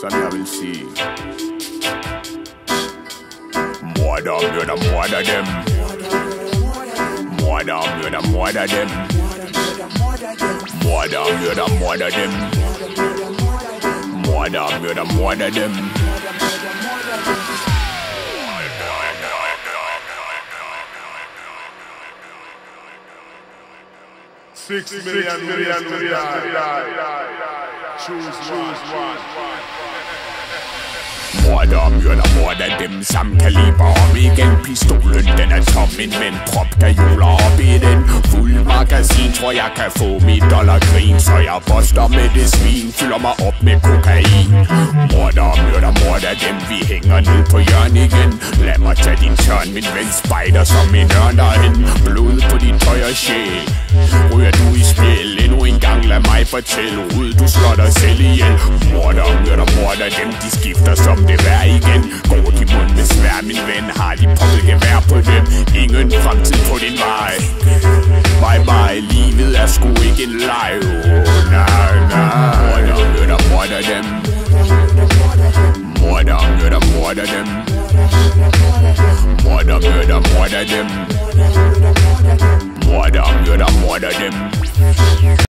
Some I will see. Murder, murder, murder them. Murder, murder, murder them. Murder, murder, murder them. Murder, murder, murder them. 6 million. Choose one. Murder, murder, murder dem. Samme kaliber om igen. Pistolen den er tom, men prop der hjuler op i den. Fuld magasin, tror jeg kan få mit dollargrin. Så jeg boster med det svin, fylder mig op med kokain. Murder, murder, murder dem. Vi hænger ned på hjørnet igen. Lad mig tage din tørn, min ven, spejder som en ørn derhen. Blod på din tøj og sjæl. Ryger du i spjæl, endnu en gang lad mig fortælle. Ud, du slår dig selv ihjel. Murder, murder, murder dem. De skifter som det vær igen. Går de mund med svær, min ven. Har de poppet gevær på dem. Ingen fremtid på din vej. Bye bye, livet er sgu ikke en leg. Nej. Murder, murder, murder dem. Murder, murder, murder dem. Murder, murder, murder dem. Murder, murder, murder dem.